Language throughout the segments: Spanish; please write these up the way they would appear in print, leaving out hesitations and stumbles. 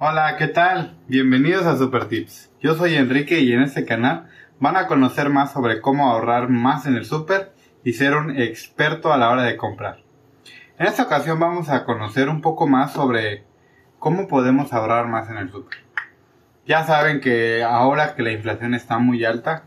Hola, ¿qué tal? Bienvenidos a Super Tips. Yo soy Enrique y en este canal van a conocer más sobre cómo ahorrar más en el súper y ser un experto a la hora de comprar. En esta ocasión vamos a conocer un poco más sobre cómo podemos ahorrar más en el súper. Ya saben que ahora que la inflación está muy alta,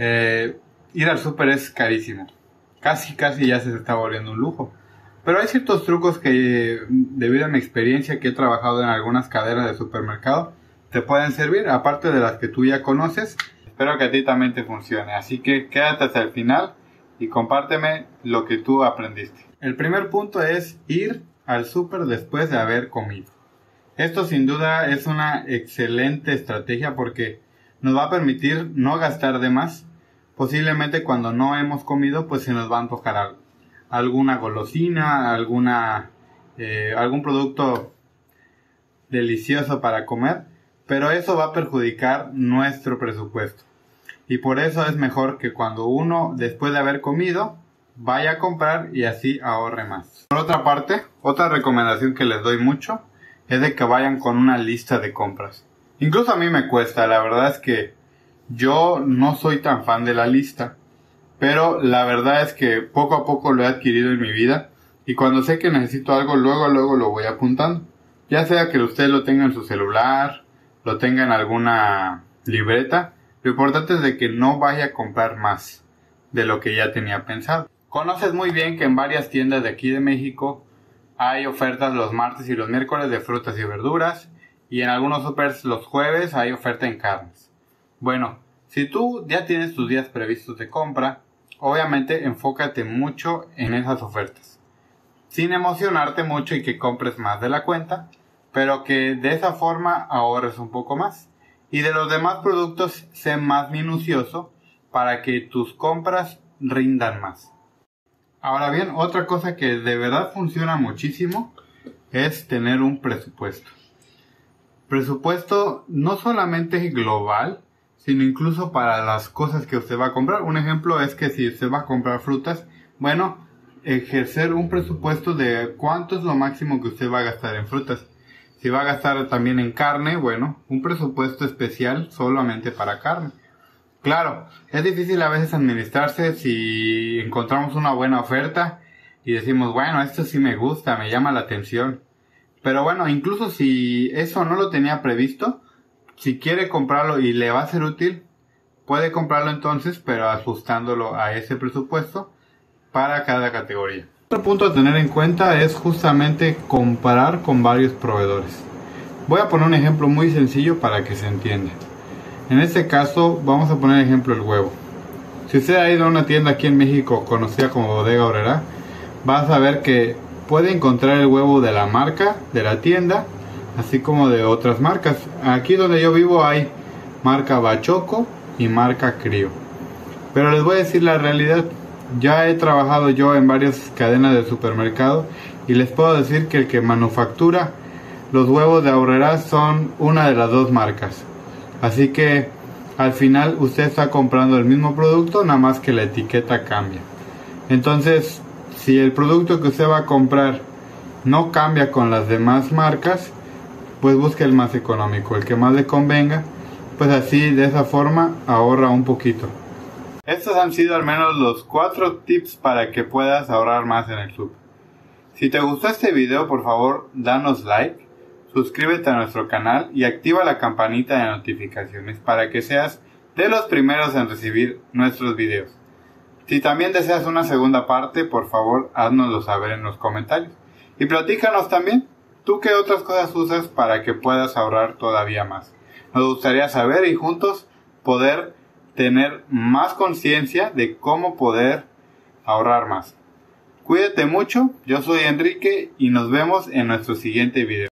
ir al súper es carísimo. Casi ya se está volviendo un lujo. Pero hay ciertos trucos que, debido a mi experiencia que he trabajado en algunas cadenas de supermercado, te pueden servir, aparte de las que tú ya conoces. Espero que a ti también te funcione. Así que quédate hasta el final y compárteme lo que tú aprendiste. El primer punto es ir al súper después de haber comido. Esto sin duda es una excelente estrategia porque nos va a permitir no gastar de más. Posiblemente cuando no hemos comido pues se nos va a antojar algo. Alguna golosina, algún producto delicioso para comer, pero eso va a perjudicar nuestro presupuesto. Y por eso es mejor que cuando uno, después de haber comido, vaya a comprar y así ahorre más. Por otra parte, otra recomendación que les doy mucho es de que vayan con una lista de compras. Incluso a mí me cuesta, la verdad es que yo no soy tan fan de la lista. Pero la verdad es que poco a poco lo he adquirido en mi vida y cuando sé que necesito algo, luego lo voy apuntando. Ya sea que usted lo tenga en su celular, lo tenga en alguna libreta, lo importante es de que no vaya a comprar más de lo que ya tenía pensado. Conoces muy bien que en varias tiendas de aquí de México hay ofertas los martes y los miércoles de frutas y verduras y en algunos supers los jueves hay oferta en carnes. Bueno, si tú ya tienes tus días previstos de compra, obviamente enfócate mucho en esas ofertas, sin emocionarte mucho y que compres más de la cuenta, pero que de esa forma ahorres un poco más. Y de los demás productos, sé más minucioso para que tus compras rindan más. Ahora bien, otra cosa que de verdad funciona muchísimo es tener un presupuesto. Presupuesto no solamente global, sino incluso para las cosas que usted va a comprar. Un ejemplo es que si usted va a comprar frutas, bueno, ejercer un presupuesto de cuánto es lo máximo que usted va a gastar en frutas. Si va a gastar también en carne, bueno, un presupuesto especial solamente para carne. Claro, es difícil a veces administrarse si encontramos una buena oferta y decimos, bueno, esto sí me gusta, me llama la atención. Pero bueno, incluso si eso no lo tenía previsto, si quiere comprarlo y le va a ser útil, puede comprarlo entonces, pero ajustándolo a ese presupuesto para cada categoría. Otro punto a tener en cuenta es justamente comparar con varios proveedores. Voy a poner un ejemplo muy sencillo para que se entienda. En este caso vamos a poner ejemplo el huevo. Si usted ha ido a una tienda aquí en México conocida como Bodega Aurrerá, va a saber que puede encontrar el huevo de la marca de la tienda, así como de otras marcas. Aquí donde yo vivo hay marca Bachoco y marca Crío. Pero les voy a decir la realidad. Ya he trabajado yo en varias cadenas de supermercado y les puedo decir que el que manufactura los huevos de Aurrerá son una de las dos marcas. Así que al final usted está comprando el mismo producto, nada más que la etiqueta cambia. Entonces, si el producto que usted va a comprar no cambia con las demás marcas, pues busque el más económico, el que más le convenga, pues así de esa forma ahorra un poquito. Estos han sido al menos los 4 tips para que puedas ahorrar más en el súper. Si te gustó este video, por favor danos like, suscríbete a nuestro canal y activa la campanita de notificaciones para que seas de los primeros en recibir nuestros videos. Si también deseas una segunda parte, por favor háznoslo saber en los comentarios. Y platícanos también, ¿tú qué otras cosas usas para que puedas ahorrar todavía más? Nos gustaría saber y juntos poder tener más conciencia de cómo poder ahorrar más. Cuídate mucho, yo soy Enrique y nos vemos en nuestro siguiente video.